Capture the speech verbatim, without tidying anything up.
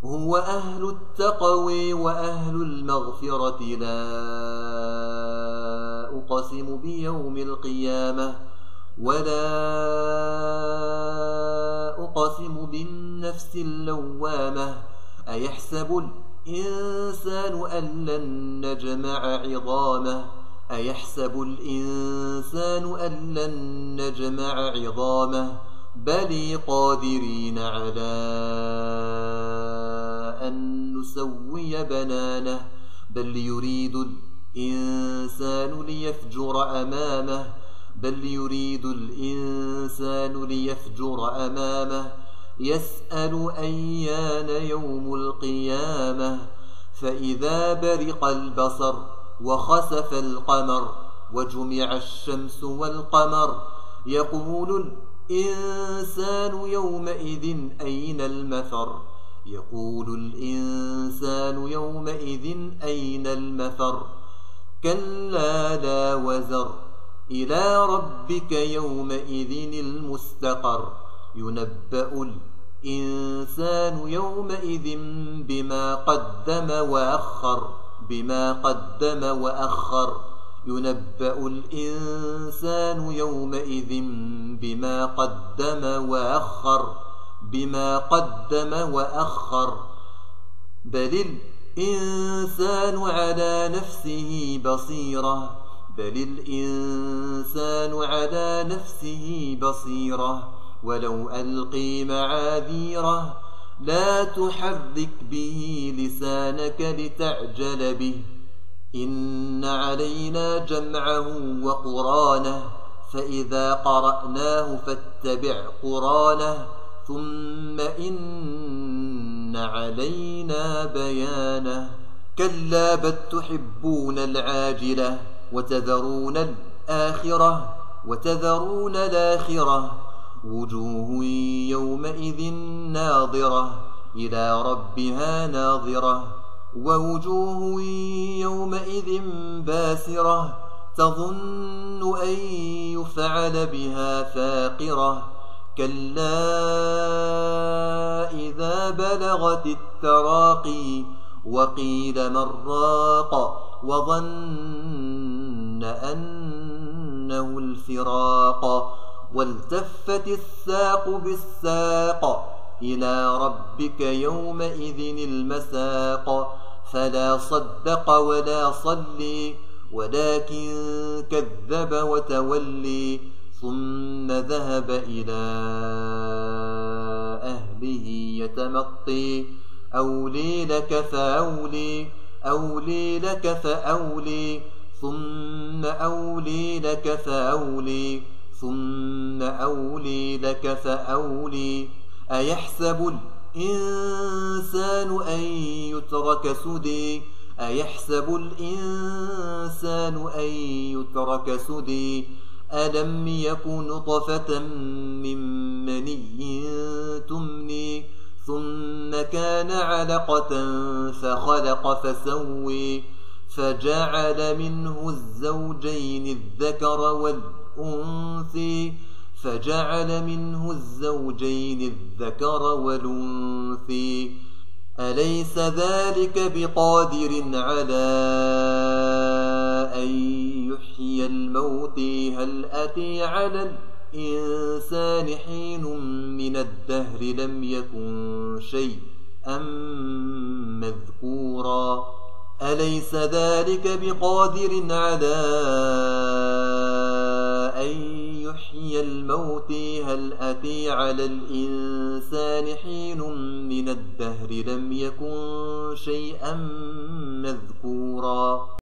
هو أهل التقوى وأهل المغفرة. لا أقسم بيوم القيامة ولا أقسم بالنفس اللوامة. أيحسب الإنسان أن لن نجمع عظامه أيحسب الإنسان أن لن نجمع عظامه بل قادرين على أن نسوي بنانه. بل يريد الإنسان ليفجر أمامه بل يريد الإنسان ليفجر أمامه يسأل أيان يوم القيامة. فإذا برق البصر وخسف القمر وجمع الشمس والقمر يقول الإنسان يومئذ أين المفر يقول الإنسان يومئذ أين المفر. كلا لا وزر إلى ربك يومئذ المستقر. ينبأ الإنسان يومئذ بما قدم وأخر بما قدم وأخر. ينبأ الإنسان يومئذ بما قدم وأخر بما قدم وأخر. بل الإنسان على نفسه بصيرة بل الإنسان على نفسه بصيرة ولو ألقي معاذيره لا تحرك به لسانك لتعجل به. إن علينا جمعه وقرانه فإذا قرأناه فاتبع قرانه ثم إن علينا بيانه. كلا بل تحبون العاجلة وتذرون الآخرة وتذرون الآخرة. وجوه يومئذ ناظرة إلى ربها ناظرة ووجوه يومئذ باسرة تظن أن يفعل بها فاقرة. كلا إذا بلغت التراقي وقيل من راق وظن أنه الفراق. والتفت الساق بالساق إلى ربك يومئذ المساق. فلا صدق ولا صلي ولكن كذب وتولي ثم ذهب إلى أهله يتمطي. أولي لك فأولي أولي لك فأولي ثم أولي لك فأولي ثم أولي لك فأولي. أيحسب الإنسان أن يترك سدى أيحسب الإنسان أن يترك سدى. ألم يكن نطفة من مني تمني ثم كان علقة فخلق فسوي فجعل منه الزوجين الذكر والأنثى فجعل منه الزوجين الذكر والأنثى. أليس ذلك بقادر على أن يحيي الموتى هل أتى على الإنسان حين من الدهر لم يكن شيئا مذكورا. أليس ذلك بقادر على أن يحيي الموتى هل أتى على الإنسان حين من الدهر لم يكن شيئا مذكورا.